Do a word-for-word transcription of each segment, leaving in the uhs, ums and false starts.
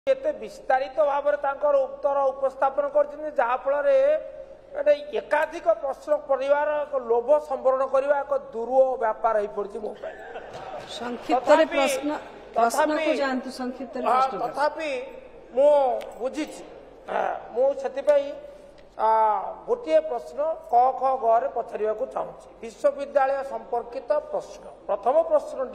एते विस्तारित भाव में उत्तर उपस्थापन कर जहाँफल एकाधिक प्रश्न परिवार लोभ संवरण करने एक दुर्व व्यापार हो पड़ी मो तथापि मु बुझी मुझे गोटे प्रश्न क ख ग पचार चाहूँगी विश्वविद्यालय संपर्कित प्रश्न प्रथम प्रश्न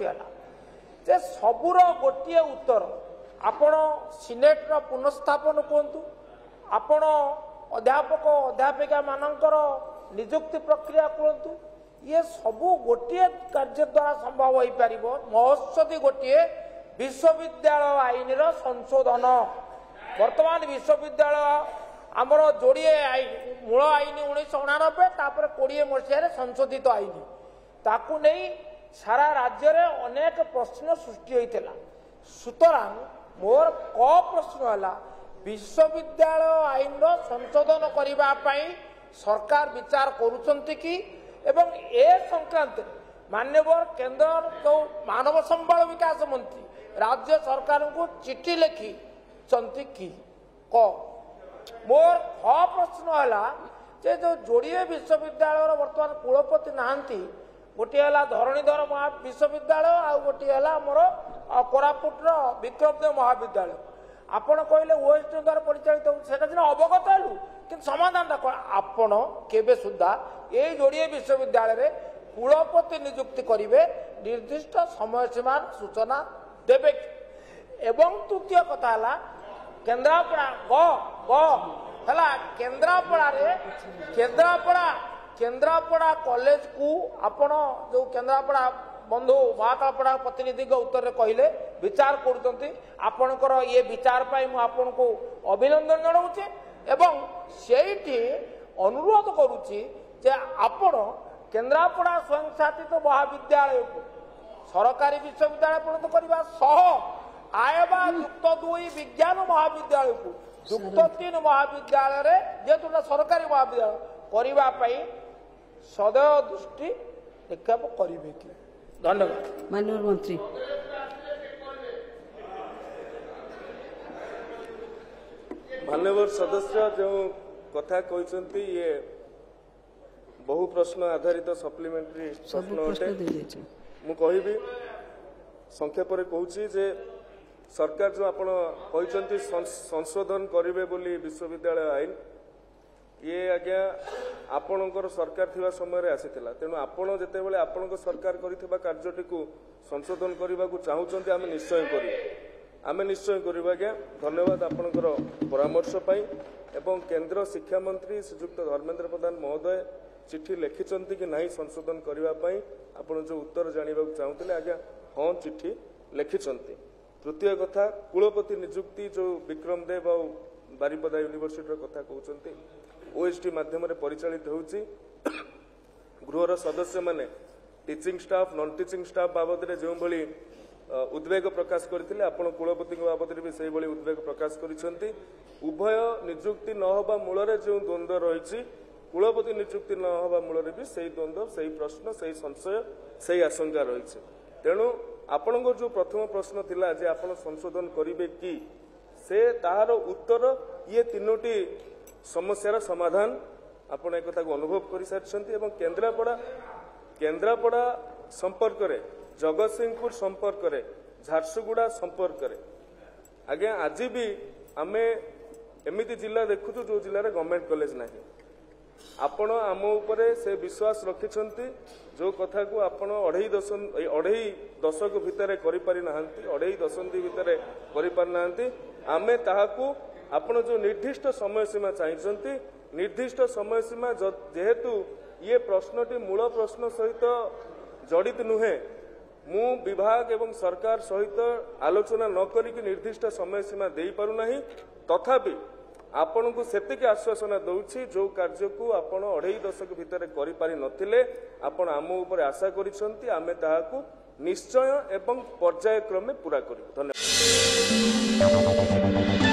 है सबूर गोटे उत्तर आपण सिनेट पुनर्स्थापन कहतु आपण अध्यापक अध्यापिका मानकर निजुक्ति प्रक्रिया कहतु ये सबू गोटे कार्य द्वारा संभव हो पार महत्सदी गोटे विश्वविद्यालय आईन संशोधन वर्तमान विश्वविद्यालय आमर जोड़े आईन मूल आईन उन्नीस अणानबे तापर कोड़े मसीह संशोधित आईन ताकू नहीं सारा राज्य में अनेक प्रश्न सृष्टि होता सुतरां मोर क प्रश्न है विश्वविद्यालय आईन संशोधन करने सरकार विचार करुचंती कि एवं ए संक्रांत माननीय केंद्र जो मानव संबल विकास मंत्री राज्य सरकार को चिठी लिखी चंती कि क मोर ख प्रश्न है जो जोड़े विश्वविद्यालय वर्तमान कुलपति नहांती गोटे है धरणीधर महा विश्वविद्यालय आ गोटे है मोर कोरापुटर विक्रमदेव महाविद्यालय आपण कहले ओएसटी द्वारा परिचालित होता सीना अवगत हलु कि समाधान कौन आपण केबे सुधा ये जोड़े विश्वविद्यालय कुलपति नियुक्ति करेंगे निर्दिष्ट समय सीमा सूचना देवे एवं तृतीय कथा है केन्द्रापड़ा ग ग है केन्द्रापड़ा केन्द्रापड़ा केन्द्रापड़ा कॉलेज को आपण जो केन्द्रापड़ा बंधु महाकालपड़ा प्रतिनिधि उत्तर कहले विचार करुँच आपणकर ये विचार पाई मु आपन को अभिनंदन जनाऊे एवं से अनुरोध करुच्ची जे आपण केन्द्रापड़ा स्वयं शासित महाविद्यालय को सरकारी विश्वविद्यालय परिणत करने सह आयबा युक्त दुई विज्ञान महाविद्यालय को युक्त तीन महाविद्यालय जेहेतु सरकारी महाविद्यालय करने सदैव दृष्टि निक्षेप करेंगे कि धन्यवाद माननीय मंत्री मान्यवर सदस्य जो कथा कहते ये बहु प्रश्न आधारित सप्लीमेंटरी प्रश्न अटे मु कहिबी संक्षेप रे कहूची जे सरकार जो आपण कहते संशोधन करिवे बोली विश्वविद्यालय आईन ये आज्ञा आपणकर सरकार थिबा समय रे आसीतिला तेणु आपण जेतेबेले आपणक सरकार करिथिबा कार्यटी को संशोधन करने को चाहूचंती आमे निश्चय करी आमे निश्चय करिबा आज्ञा धन्यवाद आपणकर परामर्श पाई एवं केंद्र शिक्षा मंत्री श्रीयुक्त धर्मेंद्र प्रधान महोदय चिट्ठी लिखिचंती कि नहीं संशोधन करबा पई आपण जो उत्तर जानिबा चाहूतिले आज्ञा हां चिट्ठी लिखिचंती तृतीय कथा कुलपति नियुक्ति जो विक्रमदेव और बारिपदा यूनिवर्सिटी कथा कहते ओएसटी माध्यम परिचालित होउची गृहर सदस्य माने teaching staff non teaching staff बाबद में जो भली उद्वेग प्रकाश करथिले आपण कुलपति बाबद भी से भली उद्वेग प्रकाश करिसंती उभय नियुक्ति न होबा मूल रे जो द्वंद्व रही कुलपति नियुक्ति न होबा मूल रे भी सही द्वंद्व सही प्रश्न सही संशय सही आशंका रही तेणु आपण जो प्रथम प्रश्न थिला जे आपण संशोधन करिवे कि से तार उत्तर ये तीनोटी समस्यार समाधान आपण एक कथा को अनुभव कर सारी एवं केन्द्रापड़ा केन्द्रापड़ा संपर्क रे जगतसिंहपुर संपर्क रे झारसुगुड़ा संपर्क रे आज्ञा आज भी आमे एमिति जिला देखुचु जो जिले में गवर्नमेंट कॉलेज नहीं आपण आम उपरे से विश्वास रखिछंती जो कथा को आपण अढ़ई दशंधि अढ़ई दशक भितर करि पारि नाहंती अढ़ई दशंधि भितर करि पारि नाहंती आमे ताहाकू आपण जो निर्दिष्ट समय सीमा चाहिए निर्दिष्ट समय सीमा जेहेतु ये प्रश्नटी मूल प्रश्न सहित जड़ित नुहे मु विभाग एवं सरकार सहित आलोचना न करिक निर्दिष्ट समय सीमा दे पारुना तथापि आपण को सेतिक आश्वासना दउछि जो कार्य को आपण अढ़ई दशक भितर करि पारि नथिले आपण आम ऊपर आशा करिसंती आमे ताहाकू निश्चय एवं पर्यायक्रमे पूरा करिबु धन्यवाद।